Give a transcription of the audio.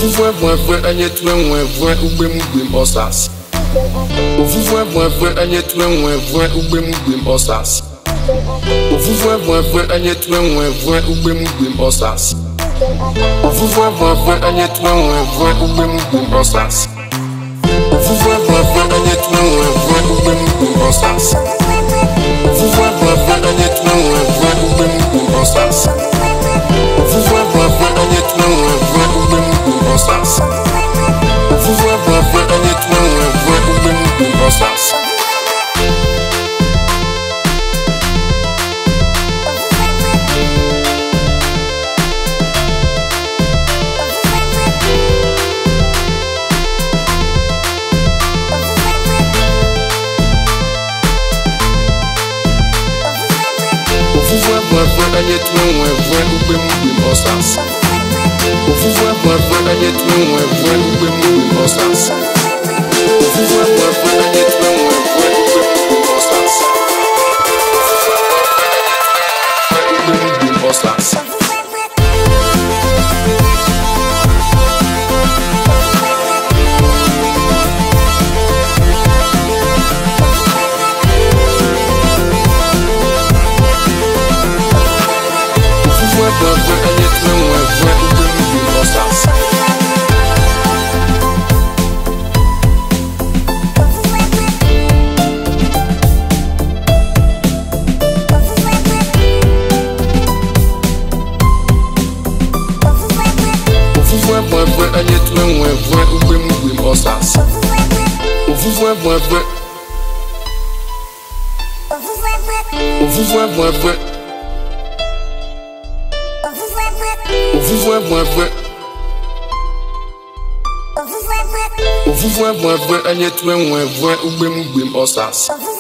Ovuvwe anye twenwe ugbem osas. Ovuvwe anye twenwe ugbem osas. Ovuvwe anye twenwe ugbem osas. Ovuvwe anye twenwe ugbem osas. Ovuvwe anye twenwe ugbem osas. Ovuvwe anye twenwe ugbem osas. Ovuvwe anye twenwe ugbem osas. Ovuvwe anye twenwe ugbem osas. Ovuvwe anye twenwe ugbem osas. Ovuvwe anye twenwe ugbem osas. Ovuvwe anye twenwe ugbem osas. Ugbem osas. Ovuvwe anye twenwe ugbem osas. Ovuvwe anye twenwe ugbem osas.